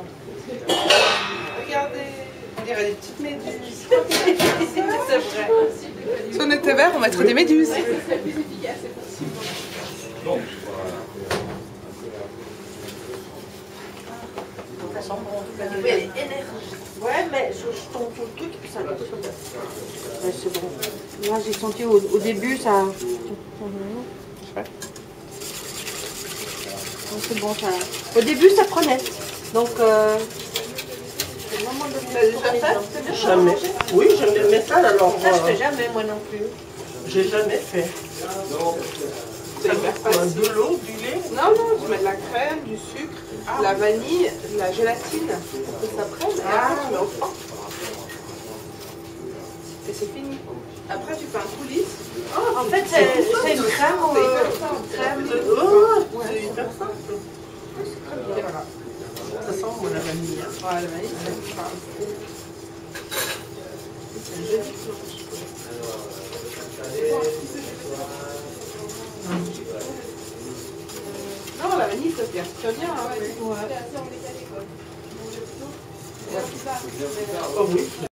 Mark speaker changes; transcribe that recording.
Speaker 1: Regardez, on dirait des petites méduses. C'est vrai. Si on était vert, on mettrait des méduses.
Speaker 2: Ouais, mais je tombe sur le truc et puis ça va. Ouais, c'est bon. Là, j'ai senti au début, ça. C'est bon, ça. Au début, ça prenait. Donc, c'est vraiment de
Speaker 3: Jamais. Oui, j'aime bien mettre ça alors.
Speaker 2: ça, je fais jamais, moi non plus.
Speaker 3: J'ai jamais fait.
Speaker 1: C'est hyper facile.
Speaker 3: De l'eau, du lait.
Speaker 1: Non, non, tu mets de la crème, du sucre, de la vanille, de la gélatine pour que ça prenne. Et après, tu mets au fond. Et c'est fini. Après, tu fais un coulis.
Speaker 2: Oh, en fait, c'est une crème.
Speaker 1: Crème.
Speaker 3: C'est hyper simple.
Speaker 1: Et voilà.
Speaker 3: Ça sent moi, la vanille.
Speaker 1: Voilà, la vanille, ça me parle. C'est une jolie planche. Non, la vanille, ça se garde très bien. Hein.
Speaker 3: Oh oui.